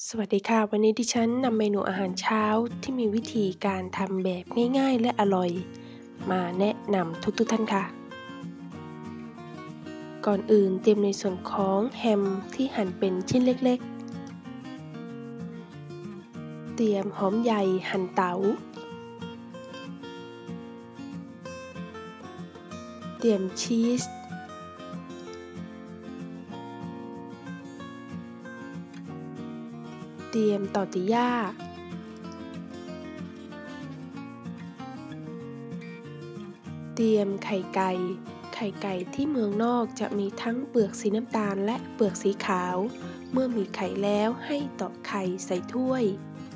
สวัสดีค่ะวันนี้ดิฉันนำเมนูอาหารเช้าที่มีวิธีการทำแบบง่ายๆและอร่อยมาแนะนำทุกท่านค่ะก่อนอื่นเตรียมในส่วนของแฮมที่หั่นเป็นชิ้นเล็กๆเตรียมหอมใหญ่หั่นเต๋าเตรียมชีสเตรียมตอร์ติญาเตรียมไข่ไก่ที่เมืองนอกจะมีทั้งเปลือกสีน้ำตาลและเปลือกสีขาวเมื่อมีไข่แล้วให้ตอกไข่ใส่ถ้วย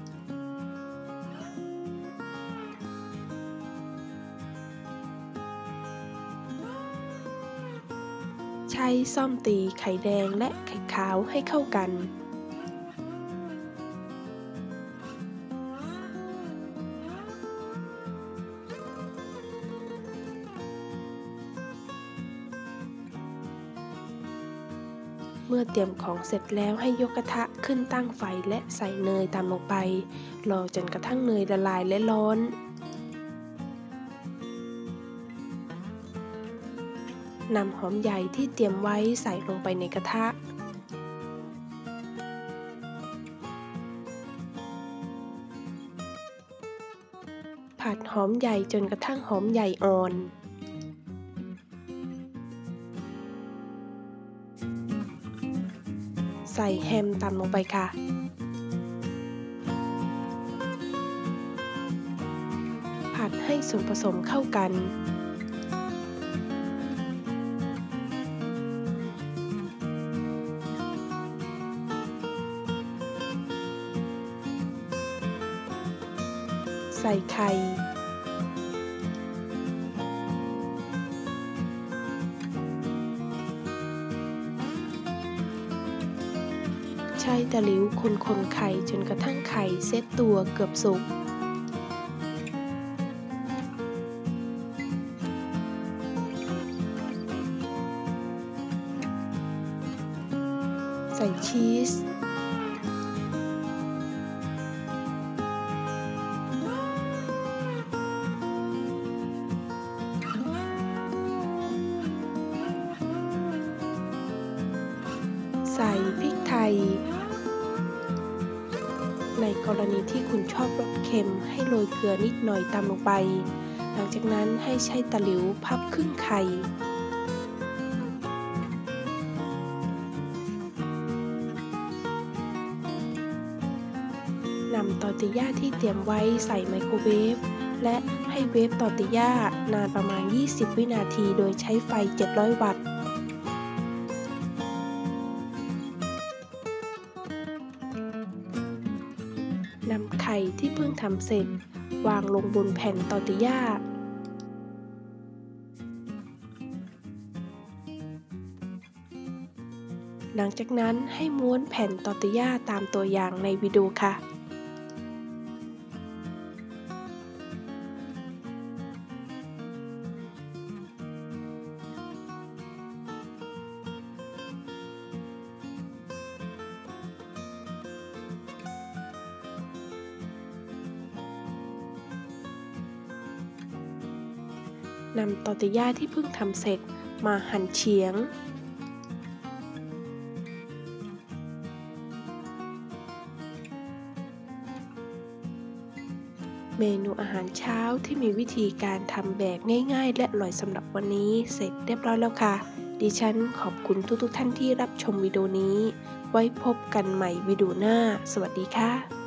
ใช้ส้อมตีไข่แดงและไข่ขาวให้เข้ากันเมื่อเตรียมของเสร็จแล้วให้ยกกระทะขึ้นตั้งไฟและใส่เนยตามลงไปรอจนกระทั่งเนยละลายและร้อนนำหอมใหญ่ที่เตรียมไว้ใส่ลงไปในกระทะผัดหอมใหญ่จนกระทั่งหอมใหญ่อ่อนใส่แฮมตามลงไปค่ะผัดให้ส่วนผสมเข้ากันใส่ไข่ใช้ตะหลิวคนไข่จนกระทั่งไข่เซตตัวเกือบสุกใส่ชีสใส่พริกไทยในกรณีที่คุณชอบรสเค็มให้โรยเกลือนิดหน่อยตามลงไปหลังจากนั้นให้ใช้ตะหลิวพับครึ่งไข่นำตอร์ติญาที่เตรียมไว้ใส่ไมโครเวฟและให้เวฟตอร์ติญานานประมาณ20วินาทีโดยใช้ไฟ700วัตต์นำไข่ที่เพิ่งทำเสร็จวางลงบนแผ่นตอร์ติญาหลังจากนั้นให้ม้วนแผ่นตอร์ติญาตามตัวอย่างในวิดีโอค่ะนำตอร์ติญาที่เพิ่งทำเสร็จมาหั่นเฉียงเมนูอาหารเช้าที่มีวิธีการทำแบบง่ายๆและอร่อยสำหรับวันนี้เสร็จเรียบร้อยแล้วค่ะดิฉันขอบคุณทุกท่านที่รับชมวิดีโอนี้ไว้พบกันใหม่วิดีโอหน้าสวัสดีค่ะ